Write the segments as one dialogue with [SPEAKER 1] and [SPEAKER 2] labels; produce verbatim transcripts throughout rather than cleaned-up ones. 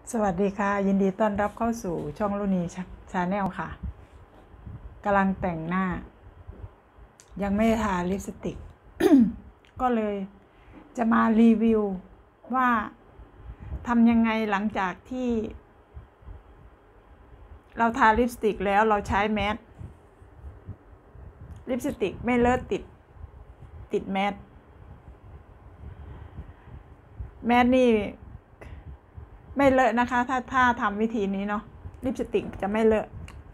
[SPEAKER 1] สวัสดีค่ะยินดีต้อนรับเข้าสู่ช่องลุนีชาแนลค่ะกำลังแต่งหน้ายังไม่ทาลิปสติก ก็เลยจะมารีวิวว่าทำยังไงหลังจากที่เราทาลิปสติกแล้วเราใช้แมสลิปสติกไม่เลอะติดติดแมสแมสนี่ไม่เลอะนะคะถ้าถ้าทำวิธีนี้เนาะลิปสติกจะไม่เลอะ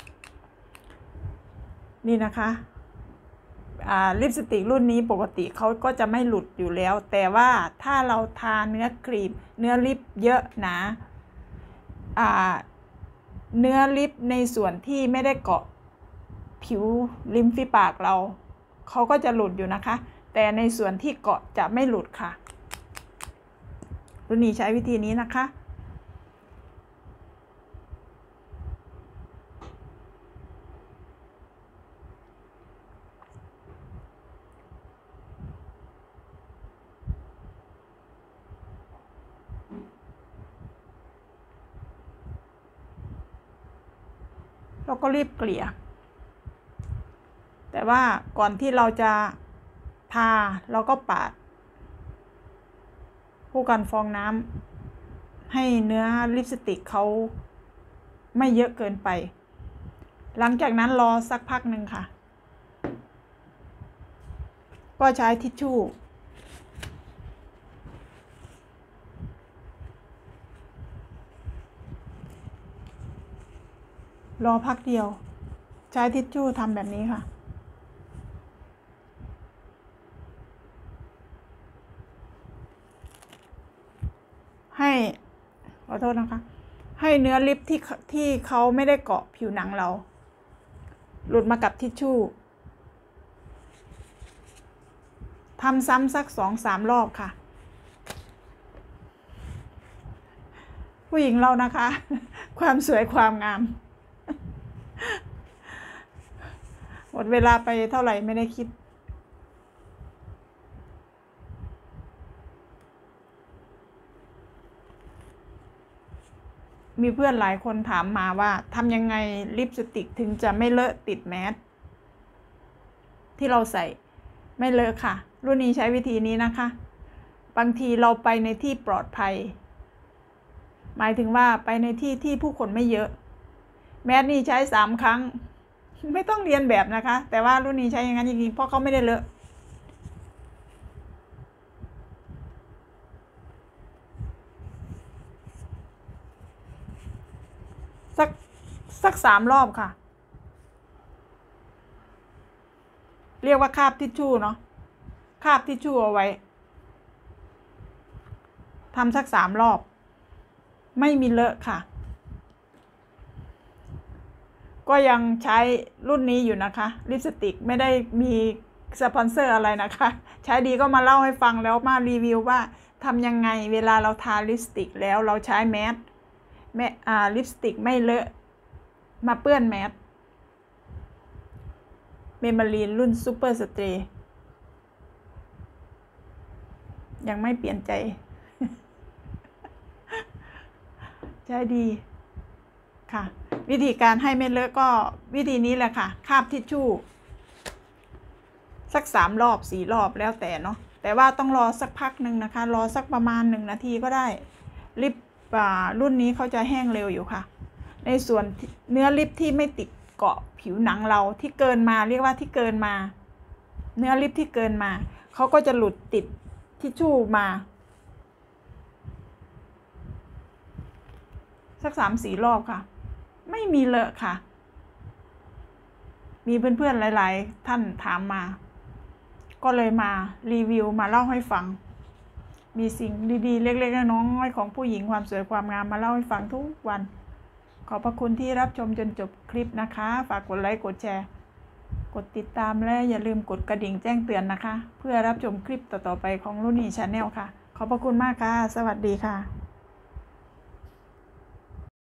[SPEAKER 1] นี่นะคะอ่าลิปสติกรุ่นนี้ปกติเขาก็จะไม่หลุดอยู่แล้วแต่ว่าถ้าเราทาเนื้อครีมเนื้อลิปเยอะหนาอ่าเนื้อลิปในส่วนที่ไม่ได้เกาะผิวริมฝีปากเราเขาก็จะหลุดอยู่นะคะแต่ในส่วนที่เกาะจะไม่หลุดค่ะรุ่นนี้ใช้วิธีนี้นะคะเราก็รีบเกลี่ยแต่ว่าก่อนที่เราจะทาเราก็ปาดผู้กันฟองน้ำให้เนื้อลิปสติกเขาไม่เยอะเกินไปหลังจากนั้นรอสักพักหนึ่งค่ะก็ใช้ทิชชู่รอพักเดียวใช้ทิชชู่ทำแบบนี้ค่ะให้ขอโทษนะคะให้เนื้อลิปที่ที่เขาไม่ได้เกาะผิวหนังเราหลุดมากับทิชชู่ทำซ้ำสักสองสามรอบค่ะผู้หญิงเรานะคะความสวยความงามหมดเวลาไปเท่าไหร่ไม่ได้คิดมีเพื่อนหลายคนถามมาว่าทำยังไงลิปสติกถึงจะไม่เลอะติดแมสที่เราใส่ไม่เลอะค่ะรุ่นนี้ใช้วิธีนี้นะคะบางทีเราไปในที่ปลอดภัยหมายถึงว่าไปในที่ที่ผู้คนไม่เยอะแมสนี่ใช้สามครั้งไม่ต้องเรียนแบบนะคะแต่ว่ารุ่นนี้ใช้อย่างนั้นจริงๆเพราะเขาไม่ได้เลอะสักสักสามรอบค่ะเรียกว่าคาบทิชชู่เนาะคาบทิชชู่เอาไว้ทำสักสามรอบไม่มีเลอะค่ะก็ยังใช้รุ่นนี้อยู่นะคะลิปสติกไม่ได้มีสปอนเซอร์อะไรนะคะใช้ดีก็มาเล่าให้ฟังแล้วมารีวิวว่าทำยังไงเวลาเราทาลิปสติกแล้วเราใช้แมสแม่อ่าลิปสติกไม่เลอะมาเปื้อนแมสเมมาลีนรุ่นซูเปอร์สเตย์ยังไม่เปลี่ยนใจใช้ดีค่ะวิธีการให้ไม่เลอะก็วิธีนี้แหละค่ะคาบทิชชู่สักสามรอบสี่รอบแล้วแต่เนาะแต่ว่าต้องรอสักพักหนึ่งนะคะรอสักประมาณหนึ่งนาทีก็ได้ลิปรุ่นนี้เขาจะแห้งเร็วอยู่ค่ะในส่วนเนื้อลิปที่ไม่ติดเกาะผิวหนังเราที่เกินมาเรียกว่าที่เกินมาเนื้อลิปที่เกินมาเขาก็จะหลุดติดทิชชู่มาสักสามสี่รอบค่ะไม่มีเลอะค่ะมีเพื่อนๆหลายๆท่านถามมาก็เลยมารีวิวมาเล่าให้ฟังมีสิ่งดีๆเล็กๆน้อยๆของผู้หญิงความสวยความงามมาเล่าให้ฟังทุกวันขอบพระคุณที่รับชมจนจบคลิปนะคะฝากกดไลค์กดแชร์กดติดตามและอย่าลืมกดกระดิ่งแจ้งเตือนนะคะเพื่อรับชมคลิปต่อๆไปของลุนีชาแนลค่ะขอบพระคุณมากค่ะสวัสดีค่ะ